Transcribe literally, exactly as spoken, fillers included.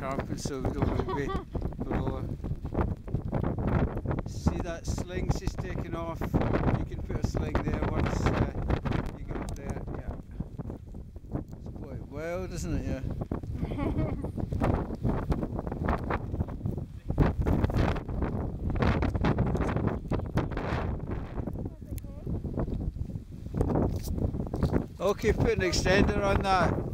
sharp, so we don't want to be below. See that sling's just taken off. You can put a sling there once uh, you get up there. Yeah. It's quite wild, isn't it? Yeah. Okay, put an extender on that.